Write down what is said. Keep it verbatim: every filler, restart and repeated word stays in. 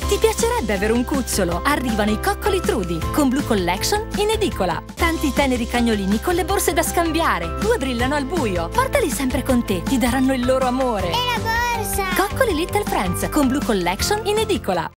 Ti piacerebbe avere un cucciolo? Arrivano i coccoli Trudy con Blue Collection in edicola. Tanti teneri cagnolini con le borse da scambiare. Due brillano al buio. Portali sempre con te, ti daranno il loro amore. E la borsa! Coccoli Little Friends con Blue Collection in edicola.